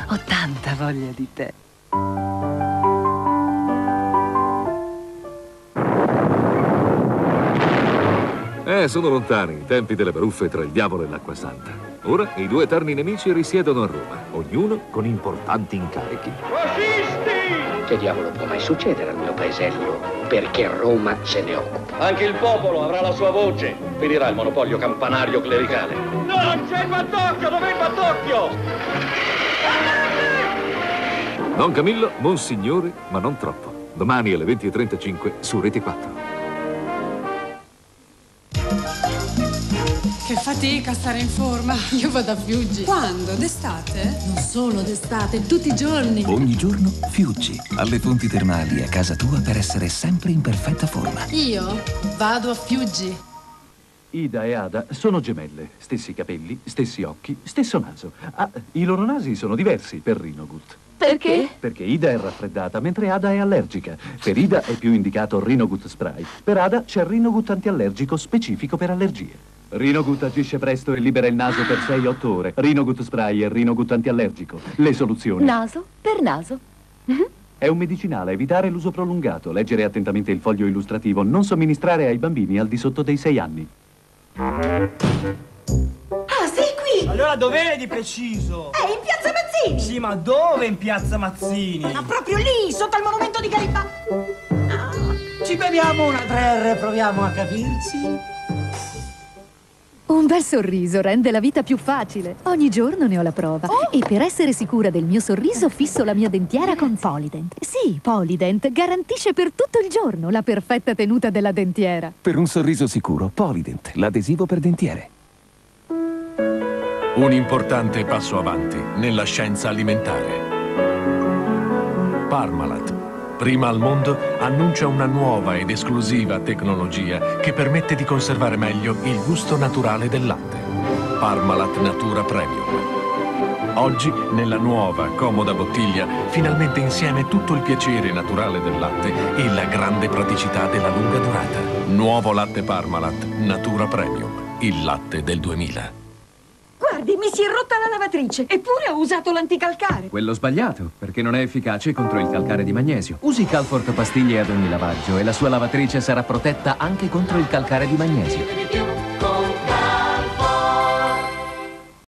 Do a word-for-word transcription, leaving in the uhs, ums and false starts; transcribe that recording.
Ho tanta voglia di te. Eh, sono lontani i tempi delle baruffe tra il diavolo e l'acqua santa. Ora i due eterni nemici risiedono a Roma, ognuno con importanti incarichi. Fascisti! Che diavolo può mai succedere al mio paesello? Perché Roma se ne occupa. Anche il popolo avrà la sua voce. Finirà il monopolio campanario clericale. No, c'è il battocchio! Dov'è il battocchio? Don Camillo, Monsignore, ma non troppo. Domani alle venti e trentacinque su Rete quattro. Che fatica stare in forma. Io vado a Fiuggi. Quando? D'estate? Non solo d'estate, tutti i giorni. Ogni giorno Fiuggi, alle fonti termali a casa tua per essere sempre in perfetta forma. Io vado a Fiuggi. Ida e Ada sono gemelle, stessi capelli, stessi occhi, stesso naso. Ah, i loro nasi sono diversi per Rinogut. Perché? Perché Ida è raffreddata, mentre Ada è allergica. Per Ida è più indicato Rinogut Spray. Per Ada c'è Rinogut antiallergico specifico per allergie. Rinogut agisce presto e libera il naso per sei otto ore. Rinogut Spray e Rinogut antiallergico. Le soluzioni. Naso per naso. È un medicinale, evitare l'uso prolungato. Leggere attentamente il foglio illustrativo. Non somministrare ai bambini al di sotto dei sei anni. Ah, sei qui? Allora dov'è di preciso? È in piazza Mazzini. Sì, ma dove in piazza Mazzini? Ma proprio lì, sotto al monumento di Garibaldi. Ah. Ci beviamo una tre R e proviamo a capirci? Un bel sorriso rende la vita più facile. Ogni giorno ne ho la prova. Oh. E per essere sicura del mio sorriso fisso la mia dentiera con Polident. Sì, Polident garantisce per tutto il giorno la perfetta tenuta della dentiera. Per un sorriso sicuro, Polident, l'adesivo per dentiere. Un importante passo avanti nella scienza alimentare. Parmalat, prima al mondo, annuncia una nuova ed esclusiva tecnologia che permette di conservare meglio il gusto naturale del latte. Parmalat Natura Premium. Oggi, nella nuova, comoda bottiglia, finalmente insieme tutto il piacere naturale del latte e la grande praticità della lunga durata. Nuovo latte Parmalat Natura Premium, il latte del duemila. Guardi, mi si è rotta la lavatrice, eppure ho usato l'anticalcare. Quello sbagliato, perché non è efficace contro il calcare di magnesio. Usi Calfort pastiglie ad ogni lavaggio e la sua lavatrice sarà protetta anche contro il calcare di magnesio.